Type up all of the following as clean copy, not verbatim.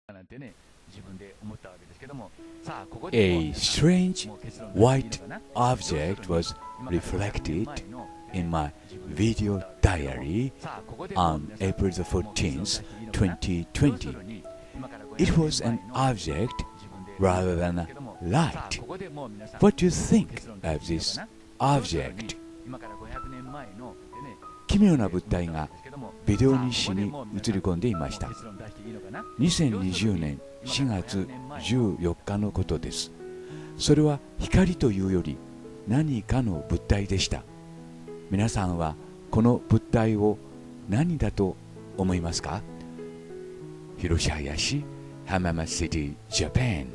A strange white object was reflected in my video diary on April the 14th, 2020. It was an object rather than a light. What do you think of this object? 奇妙な物体がビデオ日誌に映り込んでいました。2020年4月14日のことです。それは光というより何かの物体でした。皆さんはこの物体を何だと思いますか？広島市浜松シティ、ジャパン。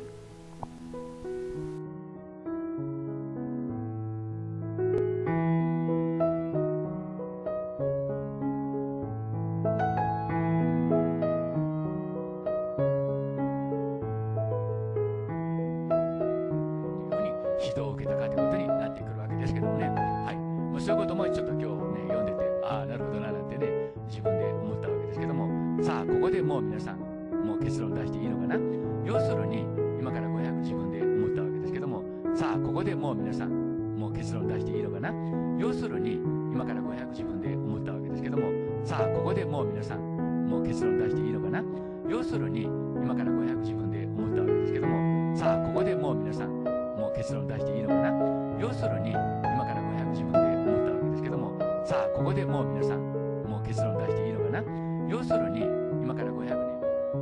指導を受けたかということになってくるわけですけどもね。はい。そういうこともちょっと今日ね、読んでて、ああ、なるほどななんてね、自分で思ったわけですけども、さあ、ここでもう皆さん、もう結論出していいのかな。要するに、今から500自分で思ったわけですけども、さあ、ここでもう皆さん、もう結論出していいのかな。要するに、今から500自分で思ったわけですけども、さあ、ここでもう皆さん、もう結論出していいのかな。要するに、今から500自分で思ったわけですけども、さあ、ここでもう皆さん、もう結論出していいのかな。要するに今から500自分で思ったわけですけども、さあここでもう皆さんもう結論出していいのかな。要するに今から500年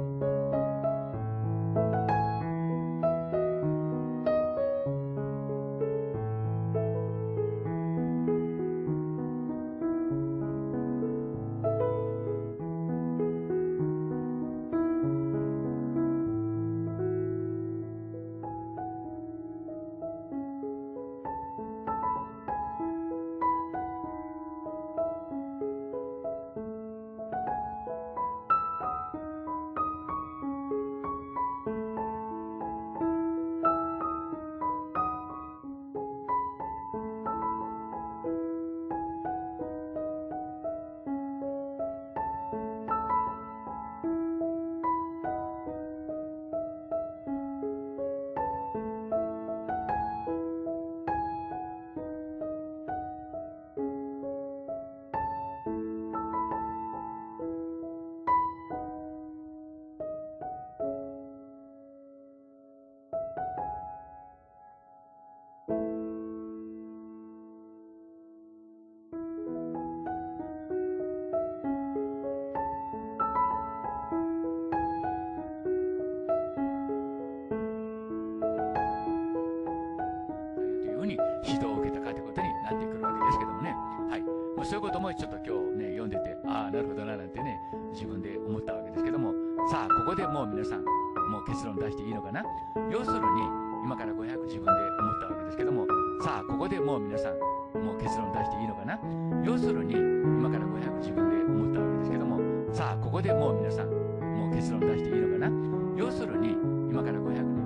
指導を受けたかということになってくるわけですけどもね。はい。そういうこともちょっと今日ね、読んでて、ああ、なるほどななんてね、自分で思ったわけですけども、さあ、ここでもう皆さん、もう結論出していいのかな。要するに、今から500自分で思ったわけですけども、さあ、ここでもう皆さん、もう結論出していいのかな。要するに、今から500自分で思ったわけですけども、さあ、ここでもう皆さん、もう結論出していいのかな。要するに、今から500年。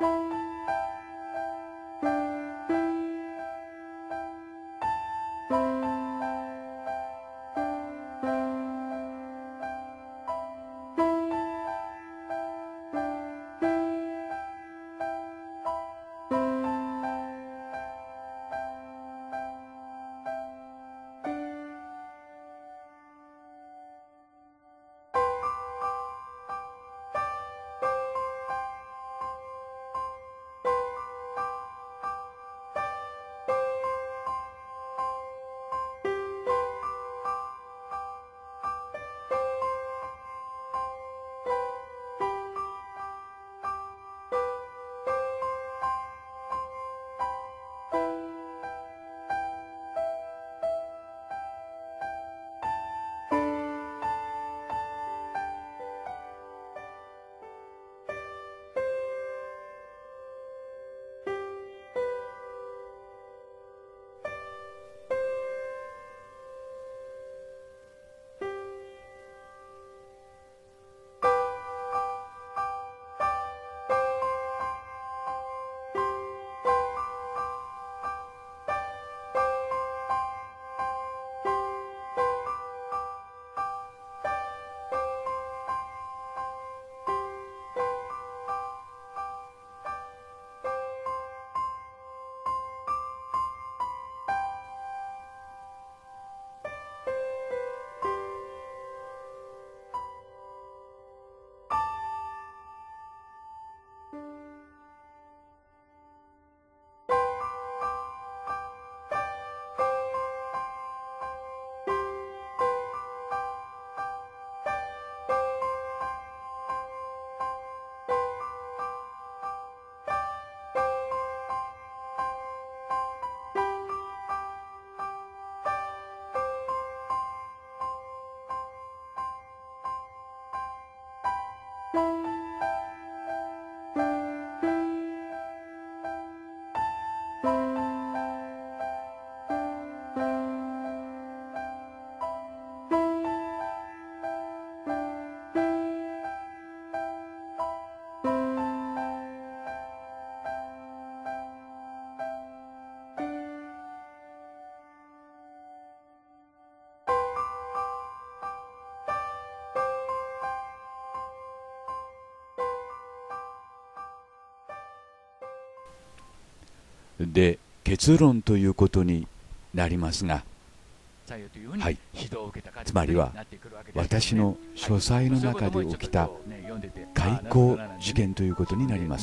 で結論ということになりますが、はい、つまりは私の書斎の中で起きた開校事件ということになります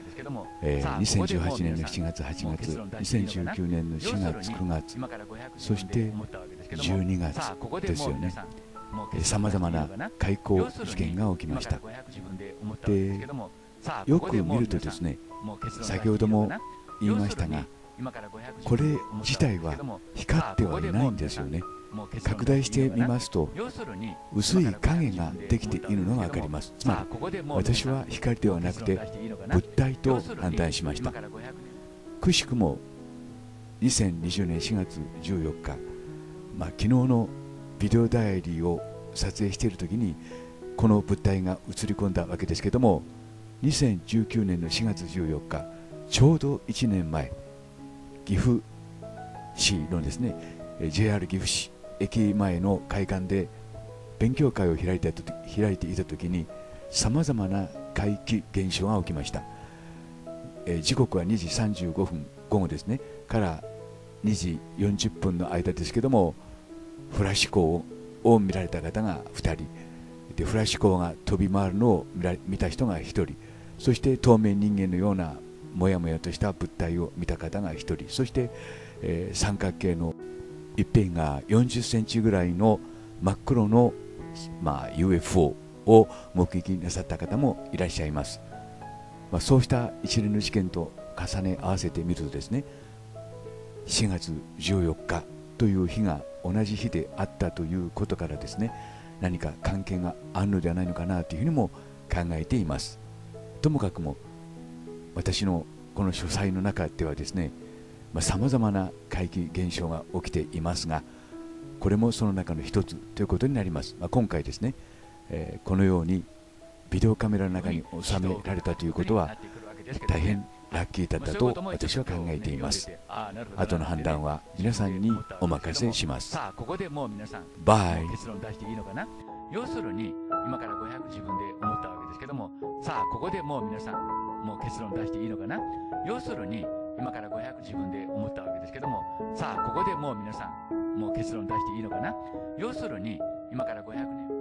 。2018年の7月8月2019年の4月9月そして12月ですよね。さまざまな開校事件が起きました。でよく見るとですね、先ほども言いましたが、これ自体は光ってはいないんですよね。拡大してみますと薄い影ができているのが分かります。つまり私は光ではなくて物体と判断しました。くしくも2020年4月14日、昨日のビデオダイアリーを撮影している時にこの物体が映り込んだわけですけども、2019年の4月14日ちょうど1年前、岐阜市のですね JR 岐阜市駅前の海岸で勉強会を開いていた時にさまざまな怪奇現象が起きました。時刻は2時35分午後ですねから2時40分の間ですけども、フラッシュ光を見られた方が2人で、フラッシュ光が飛び回るのを見た人が1人、そして透明人間のようなもやもやとした物体を見た方が1人、そして、三角形の一辺が40センチぐらいの真っ黒の、UFO を目撃なさった方もいらっしゃいます。そうした一連の事件と重ね合わせてみるとですね、4月14日という日が同じ日であったということからですね、何か関係があるのではないのかなというふうにも考えています。ともかくも私のこの書斎の中ではですね、さまざまな怪奇現象が起きていますが、これもその中の一つということになります。今回ですね、このようにビデオカメラの中に収められたということは、 大変ラッキーだったと私は考えています。後の判断は皆さんにお任せします。 さあ、ここでもう皆さん、 バイ。 結論出していいのかな。要するに、今から500自分で思ったわけですけども、さあ、ここでもう皆さん、もう結論出していいのかな。要するに、今から500自分で思ったわけですけども、さあ、ここでもう皆さん、もう結論出していいのかな。要するに、今から500年。